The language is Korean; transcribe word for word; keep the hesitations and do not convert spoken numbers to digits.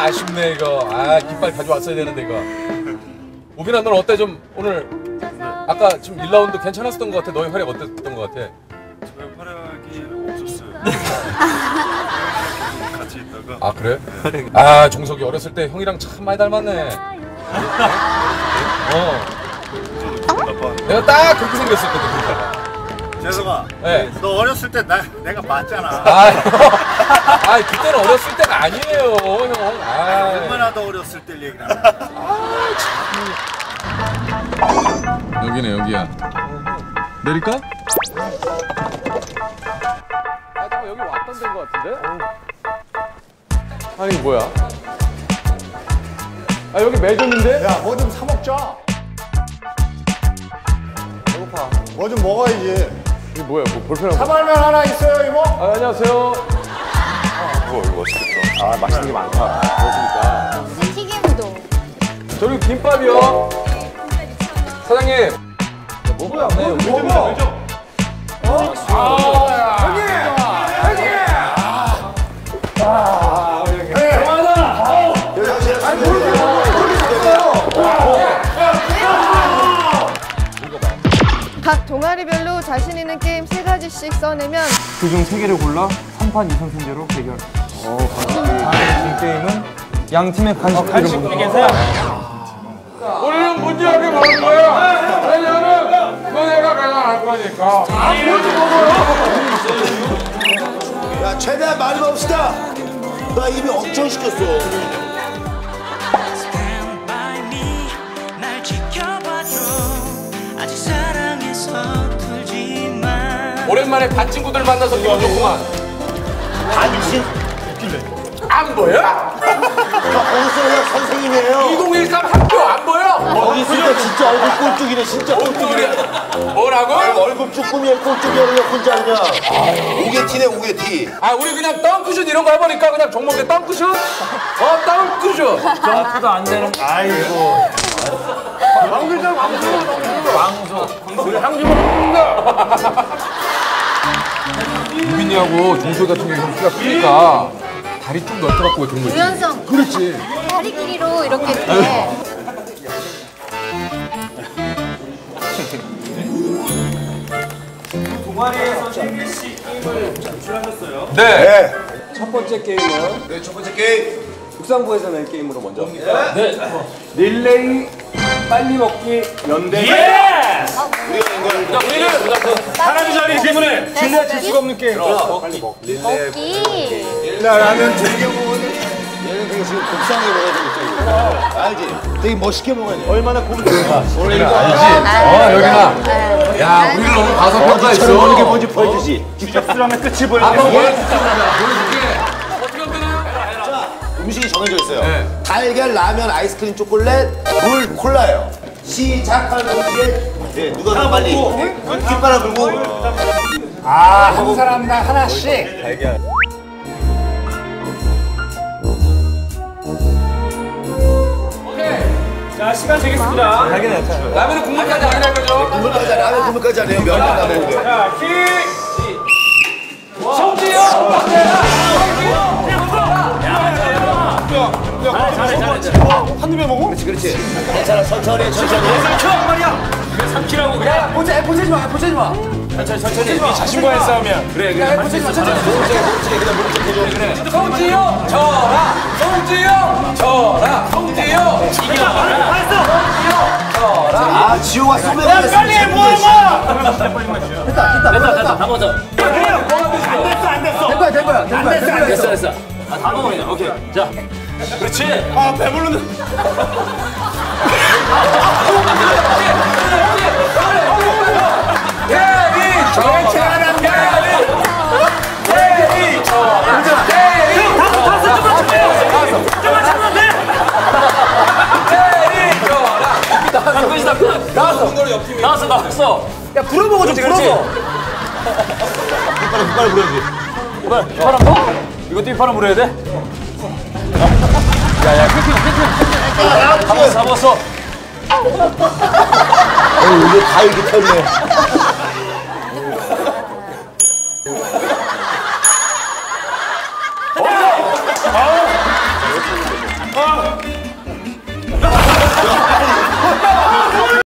아쉽네 이거. 아 깃발 가져왔어야 되는데 이거. 우빈아 넌 어때? 좀 오늘 아까 지금 일 라운드 괜찮았던 것 같아. 너의 활약 어땠던 것 같아? 저의 활약이 없었어요. 같이 있다가. 아 그래? 아 종석이 어렸을 때 형이랑 참 많이 닮았네. 어. 내가 딱 그렇게 생겼었거든. 그러니까. 재석아, 네. 너 어렸을 때 나, 내가 맞잖아. 아, 아 그때는 어렸을 때가 아니에요, 형. 아, 얼마나 더 어렸을 때 얘기를 하는 아, 여기네, 여기야. 내릴까? 아, 잠깐 여기 왔던 데인 것 같은데? 아니, 뭐야? 아, 여기 매점인데? 야, 뭐 좀 사 먹자. 배고파. 뭐 좀 먹어야지. 이게 뭐야, 뭐 볼펜하고. 사발면 하나 있어요, 이모? 아, 안녕하세요. 거. 이거 맛있겠다. 아, 맛있는 게 많다. 그렇습니까? 튀김도. 저기 김밥이요. 사장님. 뭐야, 뭐, 뭐, 뭐. 어? 아, 야. 형님! 형님! 아, 형님. 그만하다! 아니, 모르겠어요. 각 동아리별로 자신 있는 게임 세 가지씩 써내면 그중 세 개를 골라 삼 판 이 선승제로 대결. 어, 간식 게임은 양 팀의 간식들을 먹는 거. 우리는 문제하게 먹을 거야. 왜냐면 너네가 가져갈 거니까. 아, 뭐지 먹어요? 야, 최대한 많이 먹읍시다. 나 입이 엄청 시켰어. 오랜만에 반 친구들 만나서 기분 좋구만. 반신? 안 보여? 거기서 그냥 선생님이에요. 이공일삼 학교 안 보여? 거기 있으니까 진짜 얼굴 꼴뚜기네, 진짜 꼴뚜기네. 뭐라고? 얼굴 쭈꾸미야, 꼴뚜기야, 그냥 혼자 그냥. 오게티네, 오게티. 아, 우리 그냥 덩크슛 이런 거 해보니까 그냥 종목에 덩크슛? 어, 덩크슛. 점프도 안 되는. 아이고. 왕수죠, 왕수. 왕수. 우리 항주 먹는다. 유빈이하고 종소 같은 경우 키가 크니까 다리 좀 넓혀갖고 그런 거지. 유연성. 그렇지. 다리 길이로 이렇게 돼. 동아리에서 세 개씩 게임을 제출하셨어요. 네. 네. 첫 번째 게임은 네, 첫 번째 게임. 국상부에서 낸 게임으로 먼저. 네. 릴레이 빨리 먹기 연대. 우리가 이걸. 우리는 사람 자리 때문에 진짜 질 수가 없는 게임. 빨리 먹. 릴레이. 먹기. 나라면 되게 먹었는데. 얘는 되게 지금 곱상에 먹어야 되겠죠. 알지? 되게 멋있게 먹어야 돼. 얼마나 고민될까? 우리는 알지? 어, 여기나. 야, 우리를 너무 과소평가했어. 어느 게 뭔지 보여주지. 주접스러움의 끝을 한번 보여주세요. 보여줄게. 어떻게 하면 되나요? 음식이 정해져 있어요. 네. 달걀, 라면, 아이스크림, 초콜릿, 물, 콜라예요. 시작하는 동시에 네, 누가 더 빨리 뒷바람 불고. 아, 한 사람당 하나씩. 달걀. 자, 시간 되겠습니다. 라면은 국물까지 안 하는 거죠? 국물까지 안 해요. 국물까지 안 해요. 면만 안 먹어요. 자, 시. 성지요! 한입에 먹어? 그렇지, 그렇지. 괜찮아, 천천히, 천천히. 삼키라고 그래. 야, 보채, 보채지 마, 보채지 마. 천천히, 천천히. 네 자신과의 싸움이야. 그래, 그래. 보채지 마, 천천히. 그래, 그래. 성지요, 저라. 성지요, 저라. 성지요. 아, 지호가 소맥을 빨리 해, 뭐 해봐! 됐다, 됐다, 됐다. 다 먹었어. 안 됐어, 안 됐어. 된 거야, 된 거야, 된 거야, 된 거야. 됐어, 됐어. 아, 다 먹어, 그냥. 오케이. 자. 그렇지. 아, 배부르는. 대리 저라. 대리 저라. 대리 다섯, 다섯, 좀만 참아요. 좀만 참으면 돼. 대리 저라. 다 끝이다, 끝. 나왔어. 나왔어, 나왔어. 야, 불어먹어 좀, 불어먹어. 숟가락, 숟가락 불어야지. 이거 뒷바람 뭐? 이거 뒷바람 물어야 돼? 야, 야, 끝이야, 끝이야. 다 먹었어, 다 먹었어. 어, 이게 다 이렇게 펴네. 아,